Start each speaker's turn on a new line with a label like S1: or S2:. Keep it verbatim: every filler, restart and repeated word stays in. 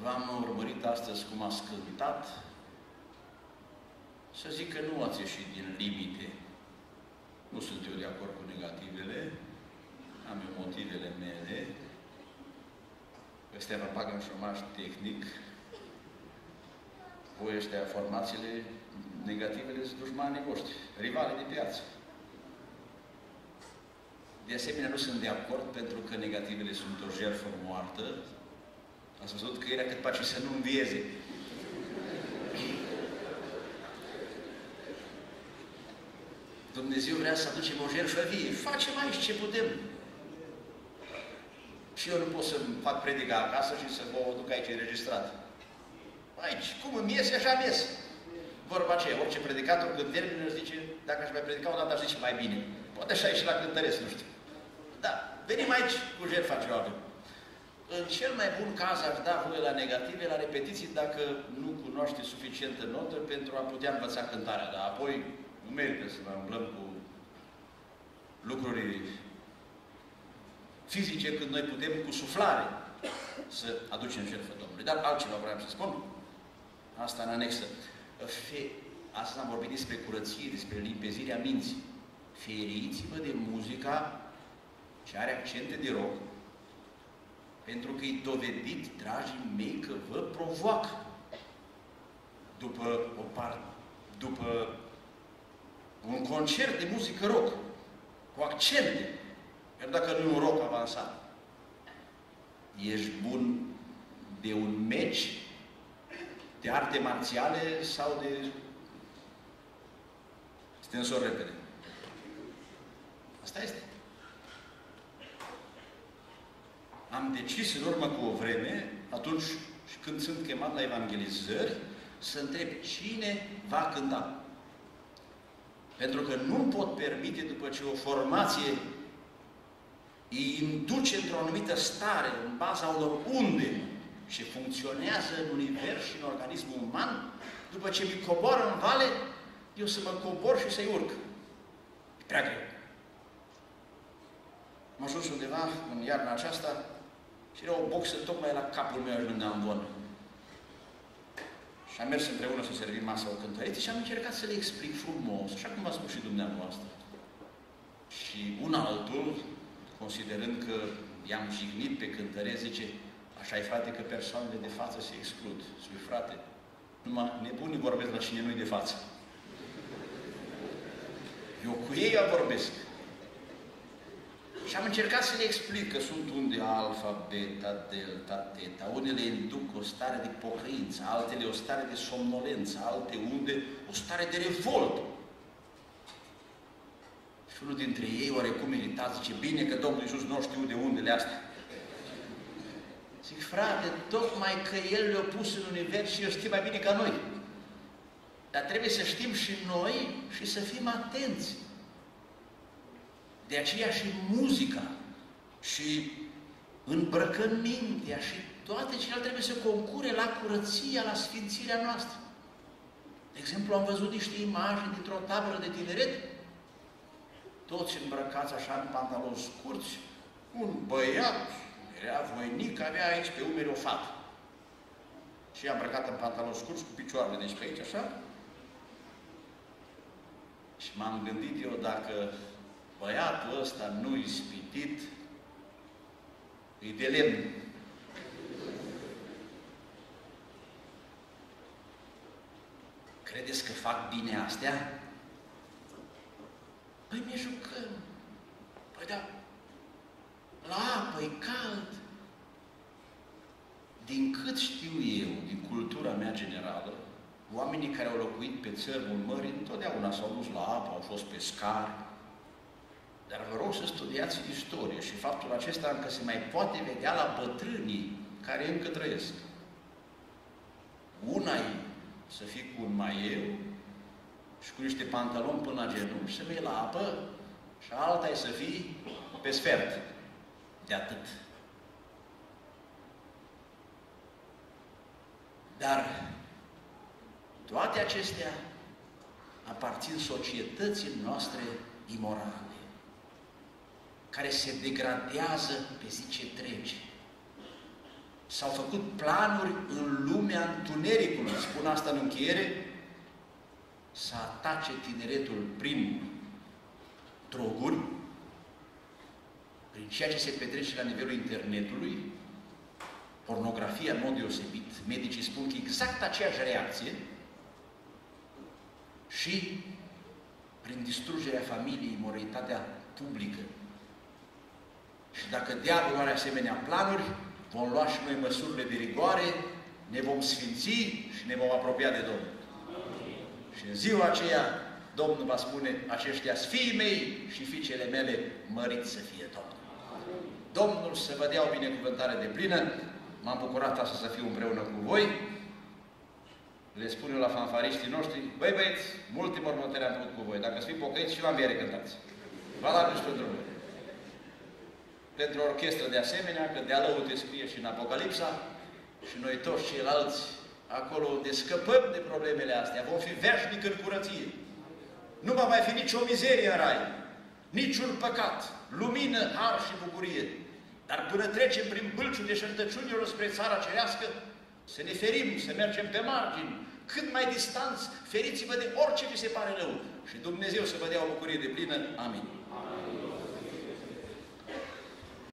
S1: v-am urmărit astăzi cum ați cântat. Să zic că nu ați ieșit din limite. Nu sunt eu de acord cu negativele. Am eu motivele mele. Ăstea vă bagă în șomaj tehnic. Voi ăștia, formațiile negativele sunt dușmanii voștri, rivale de piață. De asemenea, nu sunt de acord pentru că negativele sunt o jertfă moartă. Ați văzut că era cât pace să nu învieze. Dumnezeu vrea să aducem o jertfă vie. Facem aici ce putem. Și eu nu pot să-mi fac predica acasă și să vă o duc aici înregistrat. Aici, cum îmi iese, așa îmi iese. Vorba aceea, orice predicator când termină își zice, dacă aș mai predica o dată, aș zice mai bine. Poate așa e și la cântăresc, nu știu. Da, venim aici cu jertfa ce avem. În cel mai bun caz aș da voie la negative, la repetiții, dacă nu cunoaște suficientă notă pentru a putea învăța cântarea. Dar apoi nu merită să ne umblăm cu lucruri fizice când noi putem cu suflare să aducem jertfă Domnului. Dar altceva vreau să spun. Asta în anexă. Fe... Astăzi am vorbit despre curăție, despre limpezirea minții. Feriți-vă de muzica ce are accente de rock, pentru că e dovedit, dragii mei, că vă provoacă. După o parte, după un concert de muzică rock, cu accente, chiar dacă nu e un rock avansat, ești bun de un meci de arte marțiale sau de stânsor repede. Asta este. Am decis în urmă cu o vreme, atunci când sunt chemat la evangelizări, să întreb cine va cânta. Pentru că nu pot permite, după ce o formație îi induce într-o anumită stare, în baza unor unde și funcționează în univers și în organismul uman, după ce mi coboară în vale, eu să mă cobor și să-i urc. E prea greu. Am ajuns undeva în iarna aceasta și era o boxă tocmai la capul meu ajungând de ambon. Și am mers împreună să servim masa o cântăreție și am încercat să le explic frumos, așa cum a spus și dumneavoastră. Și un altul, considerând că i-am jignit pe cântăreț, zice, așa e, frate, că persoanele de față se exclud. Spui, frate, numai nebunii vorbesc la cine nu-i de față. Eu cu ei vorbesc. Și am încercat să le explic că sunt unde alfa, beta, delta, teta. Unele induc o stare de pocăință, altele o stare de somnolență, alte unde o stare de revoltă. Și unul dintre ei, oarecum iritat, zice, bine că Domnul Iisus nu știu de undele astea. Zic, frate, tocmai că El le-a pus în univers și El știe mai bine ca noi. Dar trebuie să știm și noi și să fim atenți. De aceea și muzica, și îmbrăcămintea, și toate celelalte trebuie să concure la curăția, la sfințirea noastră. De exemplu, am văzut niște imagini dintr-o tabără de tineret, toți îmbrăcați așa în pantaloni scurți, un băiat, era voinic, avea aici pe umeri o fată. Și ea îmbrăcată în pantaloni scurți, cu picioarele, deci pe aici, așa. Și m-am gândit eu, dacă băiatul ăsta nu ispitit, e de lemn. Credeți că fac bine astea? Păi ne jucăm. Păi da, la apă e cald. Din cât știu eu, din cultura mea generală, oamenii care au locuit pe țărmul mării, întotdeauna s-au dus la apă, au fost pescari. Dar vă rog să studiați istorie și faptul acesta încă se mai poate vedea la bătrânii care încă trăiesc. Una e să fii cu un maieu și cu niște pantaloni până la genunchi, să vei la apă, și alta e să fii pe sfert. De atât. Dar toate acestea aparțin societății noastre imorale, care se degradează pe zi ce trece. S-au făcut planuri în lumea întunericului, spun asta în încheiere, să atace tineretul prin droguri, prin ceea ce se petrece la nivelul internetului, pornografia în mod deosebit. Medicii spun că exact aceeași reacție, și prin distrugerea familiei, moralitatea publică. Și dacă diavolul are asemenea planuri, vom lua și noi măsurile de rigoare, ne vom sfinți și ne vom apropia de Domnul. Amin. Și în ziua aceea, Domnul va spune, aceștia-s fiii mei și fiicele mele, măriți să fie Domnul. Amin. Domnul să vă dea o binecuvântare de plină. M-am bucurat astăzi să fiu împreună cu voi. Le spun eu la fanfariștii noștri, băi băieți, multe mormântări am făcut cu voi. Dacă să fii pocăiți și la înviere cântați. Valabil și pentru voi. Pentru orchestră de asemenea, că de-a lăute scrie și în Apocalipsa, și noi toți ceilalți, acolo unde scăpăm de problemele astea, vom fi veșnic în curăție. Nu va mai fi nicio mizerie în rai, niciun păcat, lumină, har și bucurie. Dar până trecem prin bâlciul deșertăciunilor spre țara cerească, să ne ferim, să mergem pe margini, cât mai distanți, feriți-vă de orice vi se pare rău. Și Dumnezeu să vă dea o bucurie de plină. Amin. Amin.